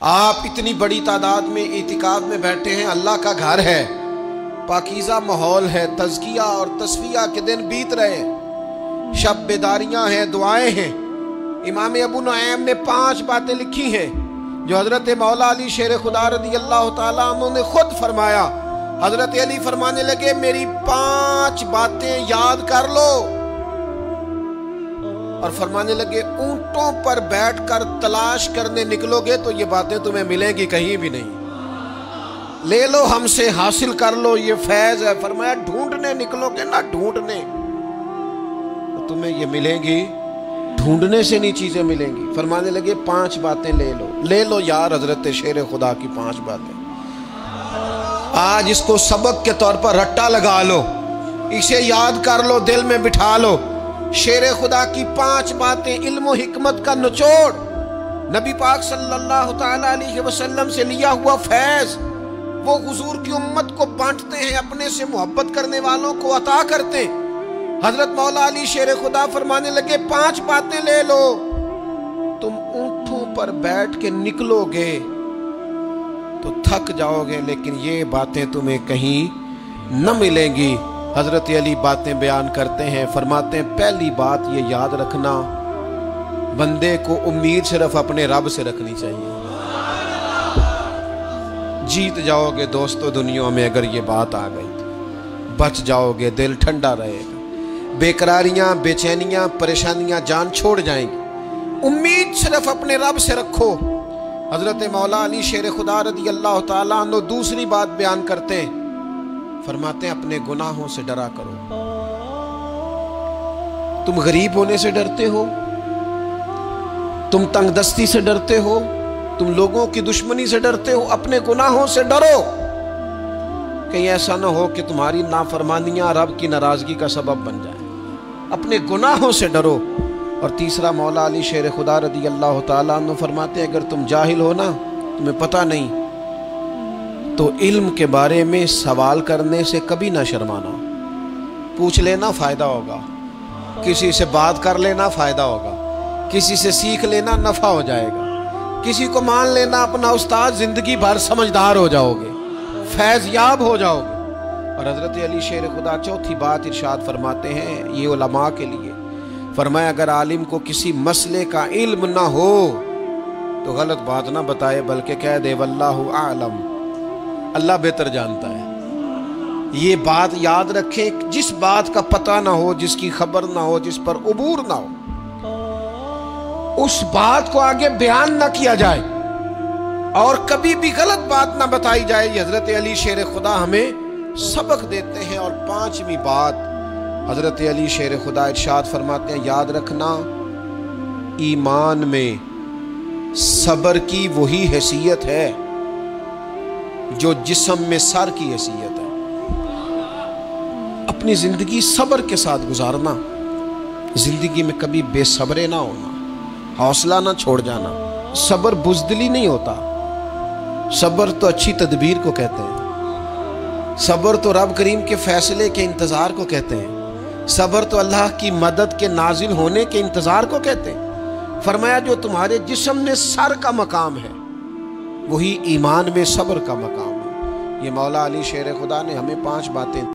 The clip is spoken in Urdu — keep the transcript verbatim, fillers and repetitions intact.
آپ اتنی بڑی تعداد میں اعتکاف میں بیٹھے ہیں، اللہ کا گھر ہے، پاکیزہ ماحول ہے، تزکیہ اور تصفیہ کے دن بیت رہے ہیں، شب بیداریاں ہیں، دعائیں ہیں۔ امام ابو نعیم نے پانچ باتیں لکھی ہیں جو حضرت مولا علی شیر خدا رضی اللہ تعالیٰ عنہ نے خود فرمایا۔ حضرت علی فرمانے لگے میری پانچ باتیں یاد کر لو، اور فرمانے لگے اونٹوں پر بیٹھ کر تلاش کرنے نکلو گے تو یہ باتیں تمہیں ملیں گی کہیں بھی نہیں، لے لو ہم سے، حاصل کر لو، یہ فیض ہے۔ فرمایا ڈھونڈنے نکلو گے نہ ڈھونڈنے تو تمہیں یہ ملیں گی، ڈھونڈنے سے نہیں چیزیں ملیں گی۔ فرمانے لگے پانچ باتیں لے لو، لے لو یار حضرت شیر خدا کی پانچ باتیں، آج اس کو سبق کے طور پر رٹا لگا لو، اسے یاد کر لو، دل میں بٹھا لو۔ شیر خدا کی پانچ باتیں، علم و حکمت کا نچوڑ، نبی پاک صلی اللہ تعالیٰ علیہ وسلم سے لیا ہوا فیض، وہ حضور کی امت کو بانٹتے ہیں، اپنے سے محبت کرنے والوں کو عطا کرتے ہیں۔ حضرت مولا علی شیر خدا فرمانے لگے پانچ باتیں لے لو، تم اونٹوں پر بیٹھ کے نکلو گے تو تھک جاؤ گے لیکن یہ باتیں تمہیں کہیں نہ ملیں گی۔ حضرت علی باتیں بیان کرتے ہیں، فرماتے ہیں پہلی بات یہ یاد رکھنا، بندے کو امید صرف اپنے رب سے رکھنی چاہیے، جیت جاؤ گے دوستو دنیا میں اگر یہ بات آ گئی، بچ جاؤ گے، دل ٹھنڈا رہے گا، بے قراریاں، بے چینیاں، پریشانیاں جان چھوڑ جائیں گی۔ امید صرف اپنے رب سے رکھو۔ حضرت مولا علی شیر خدا رضی اللہ تعالیٰ عنہ دوسری بات بیان کرتے ہیں، فرماتے ہیں اپنے گناہوں سے ڈرا کرو۔ تم غریب ہونے سے ڈرتے ہو، تم تنگ دستی سے ڈرتے ہو، تم لوگوں کی دشمنی سے ڈرتے ہو، اپنے گناہوں سے ڈرو، کہیں ایسا نہ ہو کہ تمہاری نافرمانیاں رب کی ناراضگی کا سبب بن جائیں۔ اپنے گناہوں سے ڈرو۔ اور تیسرا مولا علی شیر خدا رضی اللہ تعالیٰ عنہ فرماتے ہیں اگر تم جاہل ہو نا، تمہیں پتہ نہیں، تو علم کے بارے میں سوال کرنے سے کبھی نہ شرمانا، پوچھ لینا فائدہ ہوگا، کسی سے بات کر لینا فائدہ ہوگا، کسی سے سیکھ لینا نفع ہو جائے گا، کسی کو مان لینا اپنا استاد، زندگی بھر سمجھدار ہو جاؤ گے، فیض یاب ہو جاؤ گے۔ اور حضرت علی شیر خدا چوتھی بات ارشاد فرماتے ہیں یہ علماء کے لیے، فرمایا اگر عالم کو کسی مسئلے کا علم نہ ہو تو غلط بات نہ بتائے بلکہ کہہ دے واللہ اعلم، اللہ بہتر جانتا ہے۔ یہ بات یاد رکھیں، جس بات کا پتہ نہ ہو، جس کی خبر نہ ہو، جس پر عبور نہ ہو، اس بات کو آگے بیان نہ کیا جائے اور کبھی بھی غلط بات نہ بتائی جائے۔ یہ حضرت علی شیر خدا ہمیں سبق دیتے ہیں۔ اور پانچویں بات حضرت علی شیر خدا ارشاد فرماتے ہیں یاد رکھنا، ایمان میں صبر کی وہی حیثیت ہے جو جسم میں سر کی حیثیت ہے۔ اپنی زندگی صبر کے ساتھ گزارنا، زندگی میں کبھی بے صبرے نہ ہونا، حوصلہ نہ چھوڑ جانا۔ صبر بزدلی نہیں ہوتا، صبر تو اچھی تدبیر کو کہتے ہیں، صبر تو رب کریم کے فیصلے کے انتظار کو کہتے ہیں، صبر تو اللہ کی مدد کے نازل ہونے کے انتظار کو کہتے ہیں۔ فرمایا جو تمہارے جسم میں سر کا مقام ہے وہی ایمان میں صبر کا مقام ہے۔ یہ مولا علی شیر خدا نے ہمیں پانچ باتیں